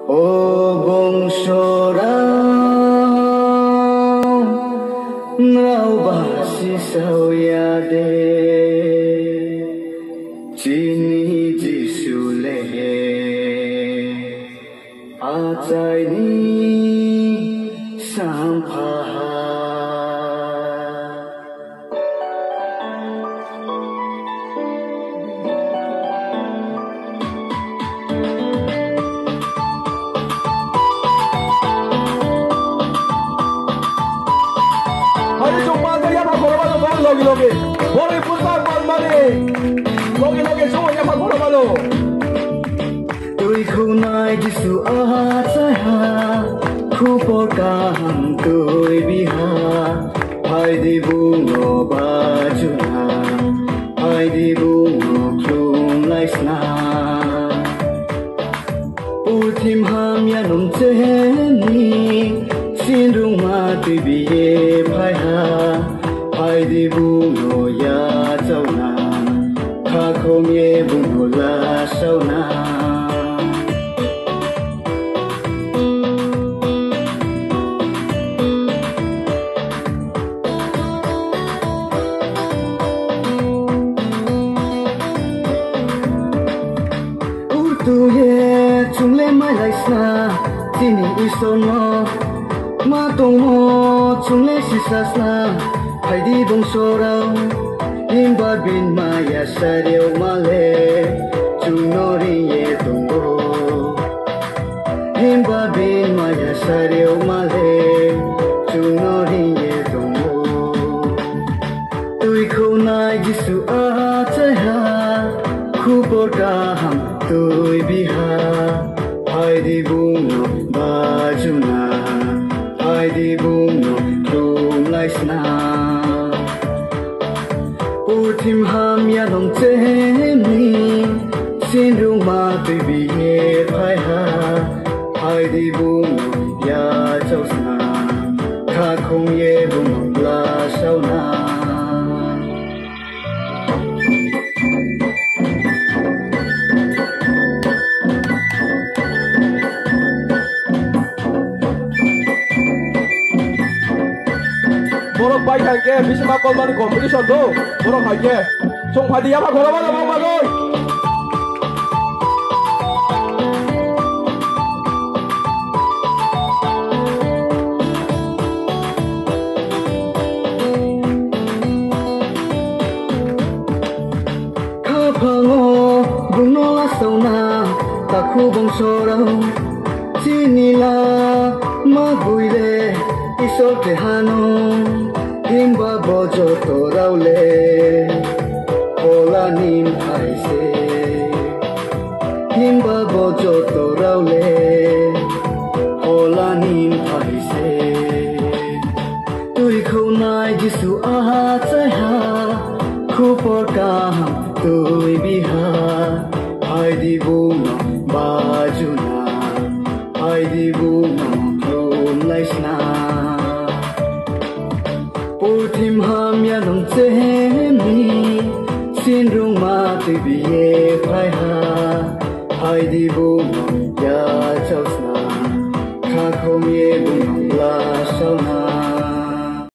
ô bông sô ngao bà si sao ya de chỉ ni chỉ su lệ a trái ni sang pha Logi logi, boleh putar balik. Logi logi semua yang malu malu. Tôi không nói Giêsu ở trái hà, khu bỏ cả hàng tôi bi hà, hai đi buông ngõ ba chun hà, hai đi buông ngõ klung lai sna. Ultim ham ya nong chế ni, xin rung ma tôi bi ye phai hà. Hai đi buông ngõ ya châu na, kha không ye buông ngõ la sâu na. Tu ye chung le mai lai sa, tini iso no, ma tong mo chung le si sa sa. Hai đi bông sô rau in ba bin ma ya sa rêu ma le chung no ri ye tung bo in ba bin ma ya sa rêu ma le chung no ri ye tung bo tôi không nói Giêsu a trái hà khu bỏ cả ham tôi bi ha hai đi buông ngõ ba chung na hai đi buông ngõ klung lai sna. Ultim ham ya nong chế ni, xin rung ma tôi bi ye phai ha, hai đi buông ngõ ya châu sna, kha không ye buông ngõ la sao na. Borok baik hake, bisa makol mani competition do. Borok hake, chung hadiah apa kalau mana mau bagoy? Kapango bungo la sauna, taku bong sorau, cinila maguile isol ke hano. Himba bojo to raule, hola nim thai se. Himba bojo to raule, hola nim thai se. Tôi không nói Giêsu a trái hà, khu bỏ cả ham tôi bi ha. Hai đi buông ngõ ba chun na, hai đi buông ngõ klung lai sna. Ultim ham ya nong chế ni, xin rung ma tôi bi ye phai ha, hai đi buông